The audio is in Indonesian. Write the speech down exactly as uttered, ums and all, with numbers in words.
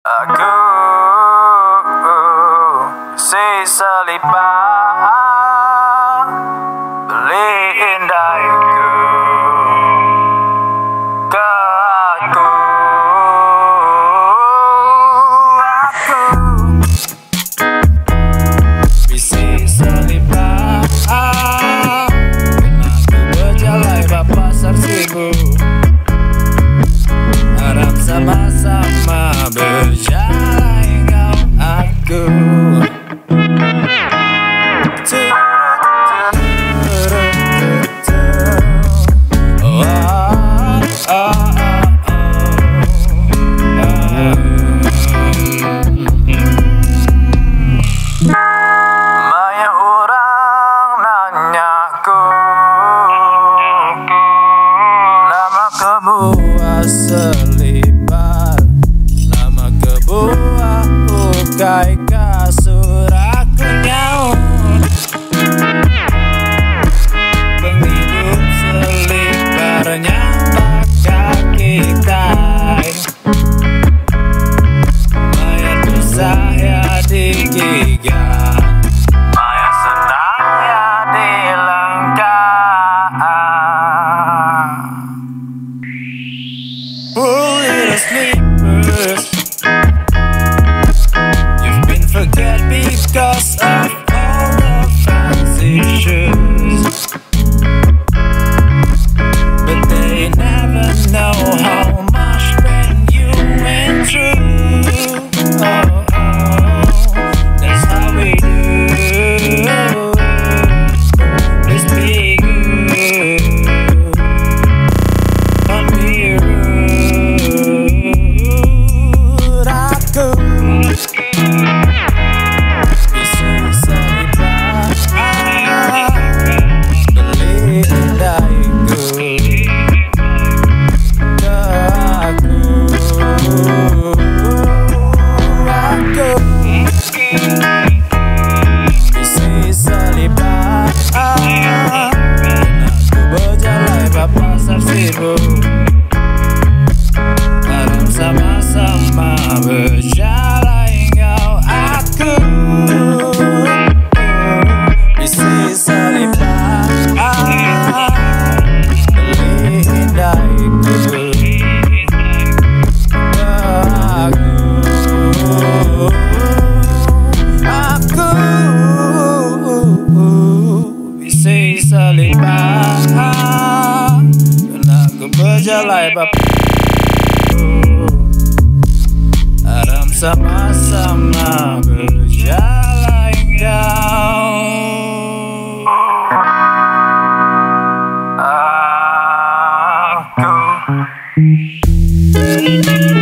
Aku si selipar beliin daiku ke aku. Aku bisi selipar kena ku berjalai bapak sarsibu. Harap sama-sama berjalan kau aku. Oh, oh, oh, oh. Banyak orang nanyaku lama kebuah selipar, lama kebuah ukai kasur aku nyaut. Penghidup seliparnya bakal kita, mayat saya digigit, mayat senangnya dilengkap. Oh, little sleepers, you've been forget because of all the fancy shoes, but they never know how much pain you went through. Oh, oh, that's how we do. Let's be good on me. Aku bisi selipar beliin daiku ke aku. Aku bisi selipar kena ku berjalai bapak sarsibu. Harap sama-sama berjalan kau aku. Bisi selipar beliin daiku ke aku. Aku bisi selipar kena ku berjalai bapak. Harap sama-sama berjalan kau. Aku